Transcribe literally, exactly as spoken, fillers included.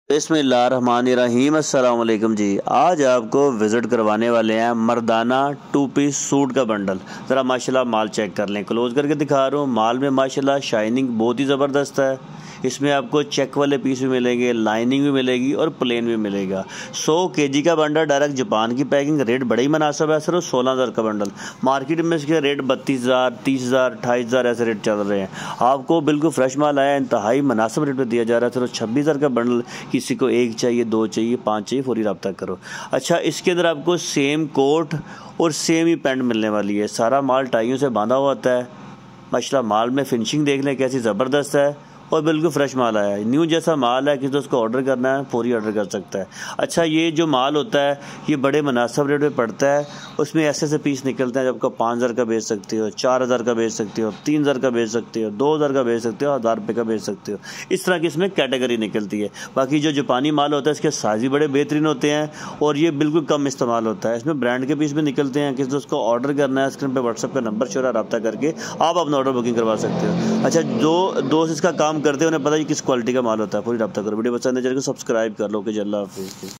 बिस्मिल्लाहिर्रहमानिर्रहीम अस्सलाम वालेकुम जी। आज आपको विज़िट करवाने वाले हैं मर्दाना टू पीस सूट का बंडल। ज़रा माशाल्लाह माल चेक कर लें, क्लोज़ करके दिखा रहा हूँ। माल में माशाल्लाह शाइनिंग बहुत ही ज़बरदस्त है। इसमें आपको चेक वाले पीस भी मिलेंगे, लाइनिंग भी मिलेगी और प्लेन भी मिलेगा। सौ केजी का बंडल, डायरेक्ट जापान की पैकिंग। रेट बड़ा ही मुनासिब है, सिर्फ सोलह हज़ार का बंडल। मार्केट में इसके रेट बत्तीस हज़ार तीस हज़ार अट्ठाईस हज़ार ऐसे रेट चल रहे हैं। आपको बिल्कुल फ्रेश माल आया, इंतहाई मुनासिब रेट पर दिया जा रहा है। सिर्फ छब्बीस हज़ार का बंडल। किसी को एक चाहिए, दो चाहिए, पाँच चाहिए, फौरी रब्ता करो। अच्छा, इसके अंदर आपको सेम कोट और सेम ही पैंट मिलने वाली है। सारा माल टाइयों से बांधा हुआ होता है। माशाल्लाह माल में फिनिशिंग देख लें कैसी ज़बरदस्त है और बिल्कुल फ्रेश माल आया है। न्यू जैसा माल है, किसी तो उसको ऑर्डर करना है पूरी ऑर्डर कर सकता है। अच्छा, ये जो माल होता है ये बड़े मुनासिब रेट पे पड़ता है। उसमें ऐसे ऐसे पीस निकलते हैं जब आपको पाँच हज़ार का बेच सकते हो, चार हज़ार का बेच सकते हो, तीन हज़ार का बेच सकते हो, दो हज़ार का बेच सकते हो, हज़ार रुपये का बेच सकते हो। इस तरह की इसमें कैटेगरी निकलती है। बाकी जो जापानी माल होता है इसके साइज़ भी बड़े बेहतरीन होते हैं और ये बिल्कुल कम इस्तेमाल होता है। इसमें ब्रांड के पीस भी निकलते हैं। किसी तो उसको ऑर्डर करना है, स्क्रीन पर व्हाट्सएप का नंबर शो रब्ता करके आप अपना ऑर्डर बुकिंग करवा सकते हो। अच्छा, जो दोस्त इसका काम करते हैं उन्हें पता है किस क्वालिटी का माल होता है। पूरी रब्ता करो। वीडियो पसंद है चैनल को सब्सक्राइब कर लो। कि अल्लाह हाफिज़।